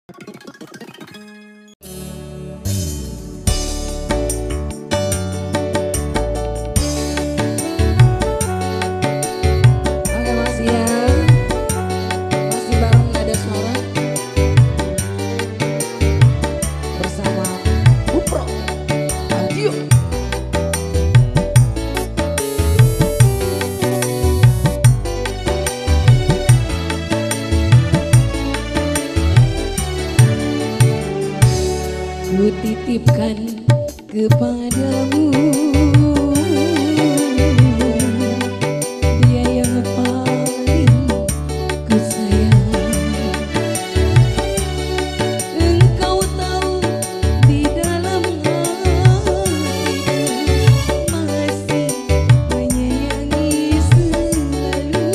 masih ya, masih bareng Nada Suara bersama Bupro Audio. Ku titipkan kepadamu dia yang paling ku sayang. Engkau tahu di dalam hatiku masih menyayangi selalu.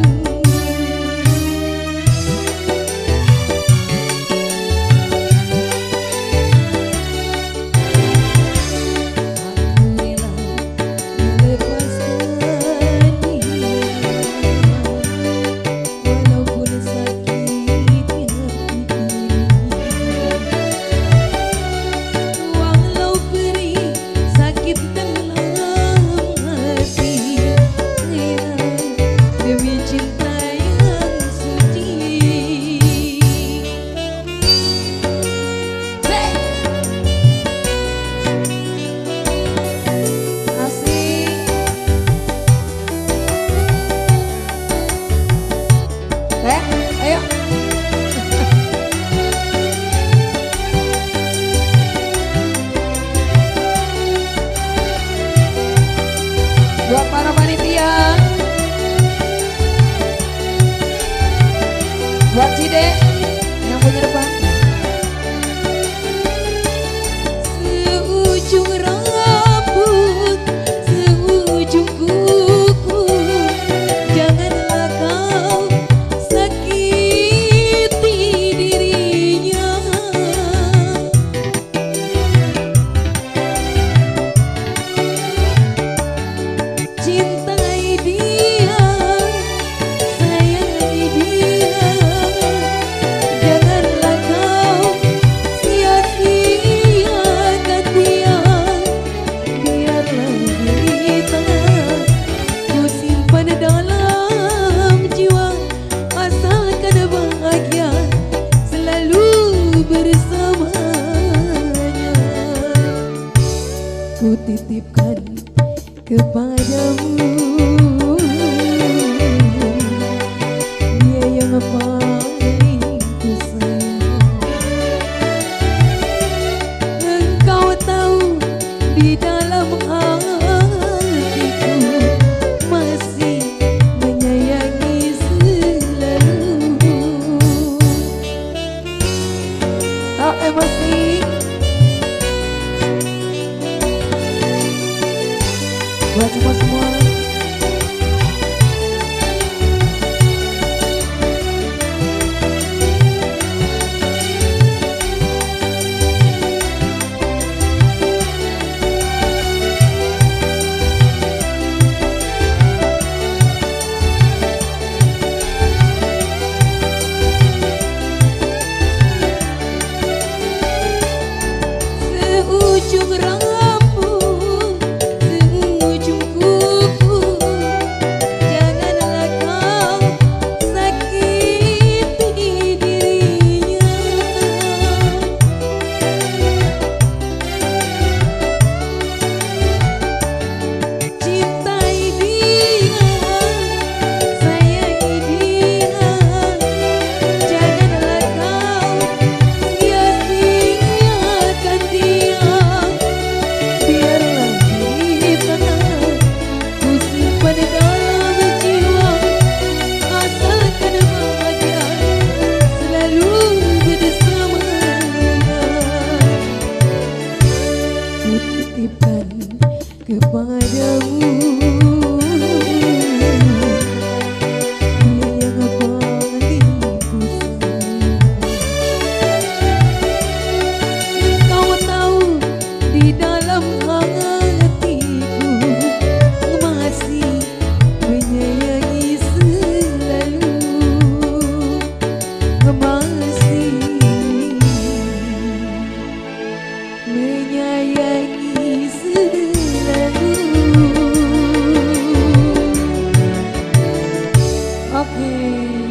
Ayo. Buat para panitia, buat Cide yang punya depan. Seujung rambut, seujung kuku, janganlah kau sakiti dirinya. Cintai dia, sayangi dia, janganlah kau sia-siakan dia. Biarlah derita ku simpan dalam jiwa, asalkan bahagia selalu bersamanya. Ku titipkan kepadamu dia yang paling ku sayang. Engkau tahu di dalam hatiku masih menyayangi selalu. Tak emosi buat semua-semua. Seujung rambut, seujung kuku, Oke.